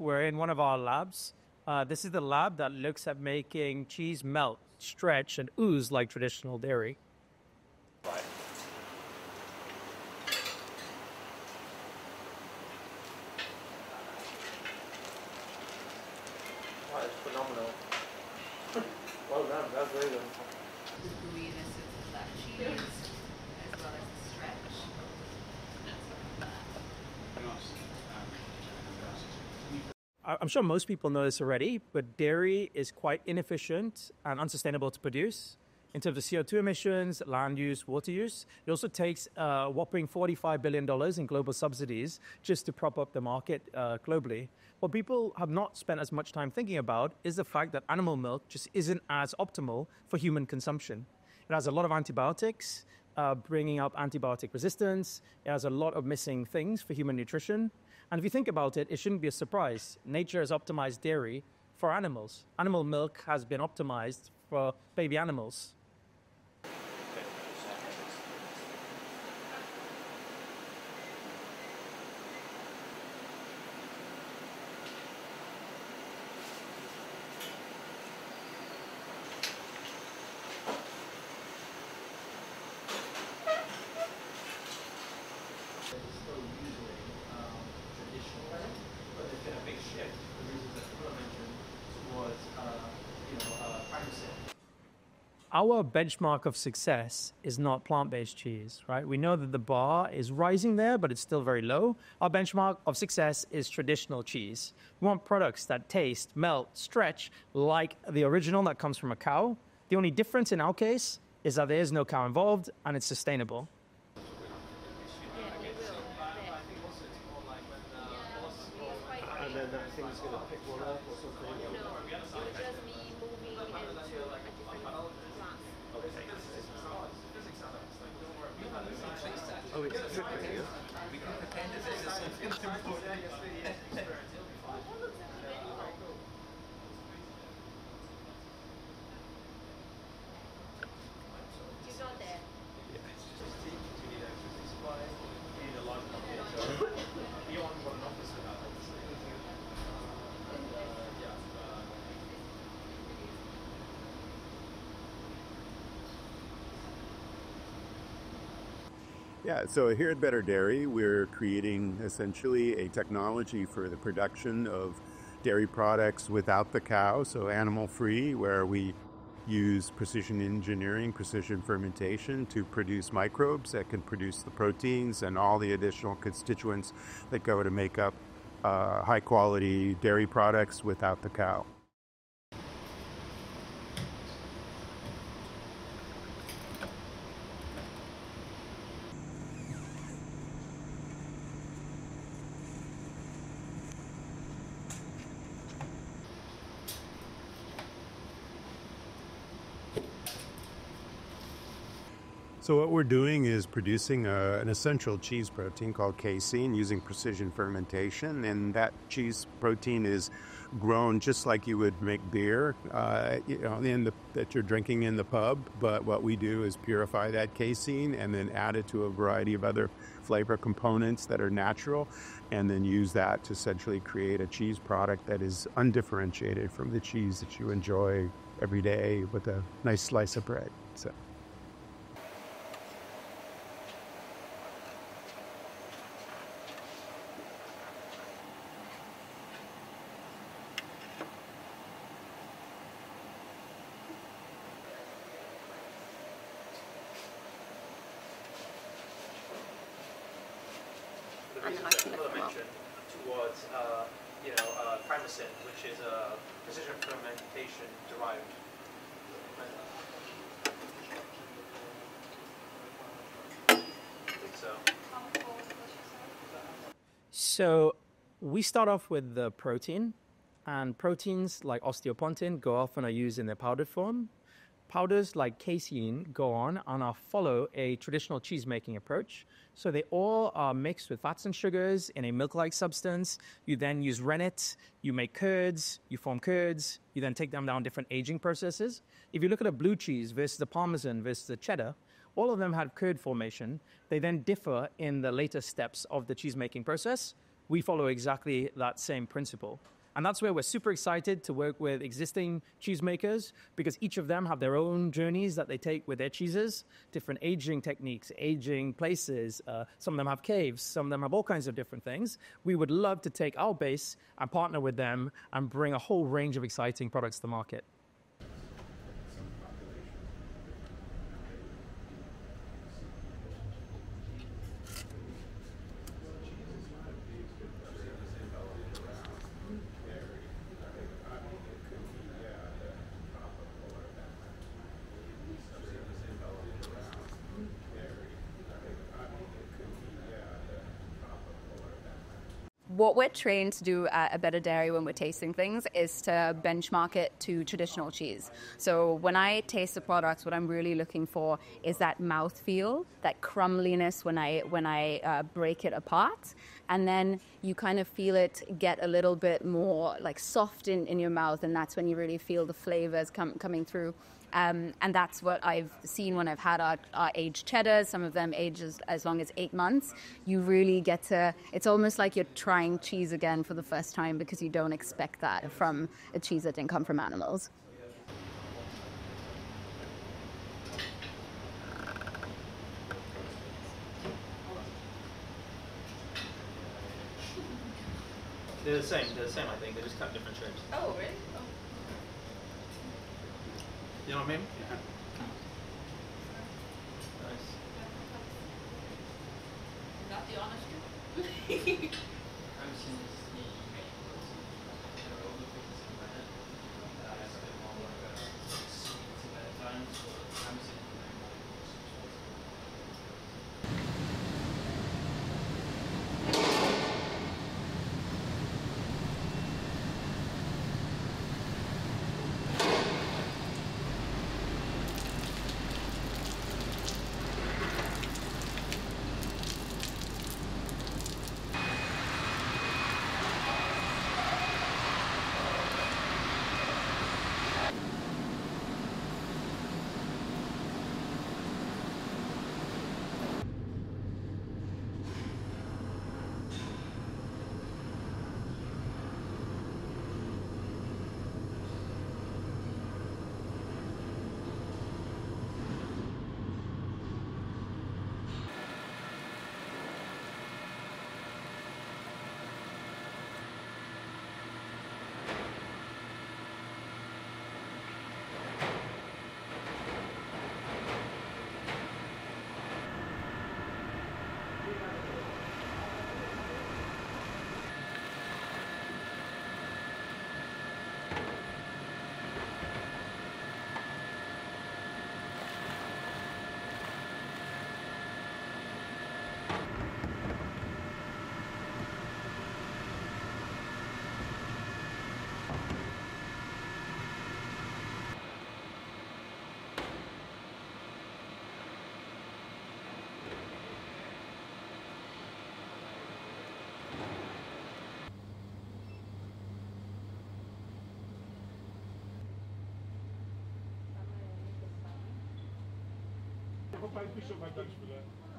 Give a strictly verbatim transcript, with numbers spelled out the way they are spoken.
we're in one of our labs. Uh, this is the lab that looks at making cheese melt, stretch, and ooze like traditional dairy. Right. That is phenomenal. Well done, that's very good. The gooiness of that cheese, as well as the stretch. I'm sure most people know this already, but dairy is quite inefficient and unsustainable to produce in terms of C O two emissions, land use, water use. It also takes a whopping forty-five billion dollars in global subsidies just to prop up the market uh, globally. What people have not spent as much time thinking about is the fact that animal milk just isn't as optimal for human consumption. It has a lot of antibiotics, uh, bringing up antibiotic resistance. It has a lot of missing things for human nutrition. And if you think about it, it shouldn't be a surprise. Nature has optimized dairy for animals. Animal milk has been optimized for baby animals. Our benchmark of success is not plant-based cheese, right? We know that the bar is rising there, but it's still very low. Our benchmark of success is traditional cheese. We want products that taste, melt, stretch like the original that comes from a cow. The only difference in our case is that there is no cow involved and it's sustainable. And then that thing's going to pick one up or something. Oh, it's tripping you. We can pretend as if it's something. You got there. Yeah, it's just we need electricity supply, we need a large company. So beyond what an office would have, obviously. And, uh, yeah, uh, Yeah, so here at Better Dairy, we're creating essentially a technology for the production of dairy products without the cow, so animal-free, where we use precision engineering, precision fermentation to produce microbes that can produce the proteins and all the additional constituents that go to make up uh, high-quality dairy products without the cow. So what we're doing is producing a, an essential cheese protein called casein using precision fermentation, and that cheese protein is grown just like you would make beer, uh, you know, in the, that you're drinking in the pub. But what we do is purify that casein and then add it to a variety of other flavor components that are natural, and then use that to essentially create a cheese product that is undifferentiated from the cheese that you enjoy every day with a nice slice of bread. So. There is a particular mention towards, uh, you know, uh, casein, which is a precision fermentation derived. I think so. So we start off with the protein, and proteins like osteopontin go off and are used in their powdered form. Powders like casein go on and are follow a traditional cheese making approach. So they all are mixed with fats and sugars in a milk-like substance. You then use rennet, you make curds, you form curds, you then take them down different aging processes. If you look at a blue cheese versus the Parmesan versus the cheddar, all of them have curd formation. They then differ in the later steps of the cheese making process. we follow exactly that same principle. And that's where we're super excited to work with existing cheesemakers, because each of them have their own journeys that they take with their cheeses, different aging techniques, aging places. Uh, some of them have caves, some of them have all kinds of different things. We would love to take our base and partner with them and bring a whole range of exciting products to the market. What we're trained to do at a Better Dairy when we're tasting things is to benchmark it to traditional cheese. So when I taste a product, what I'm really looking for is that mouthfeel, that crumbliness when I when I uh, break it apart. And then you kind of feel it get a little bit more like soft in, in your mouth, and that's when you really feel the flavors come, coming through. Um, and that's what I've seen when I've had our, our aged cheddars. Some of them age as, as long as eight months. You really get to, it's almost like you're trying cheese again for the first time, because you don't expect that from a cheese that didn't come from animals. They're the same, they're the same, I think. They just cut different shapes. Oh, really? Oh. You know what I mean? Yeah. Nice. Not the honest truth. Papai puxou mais tarde,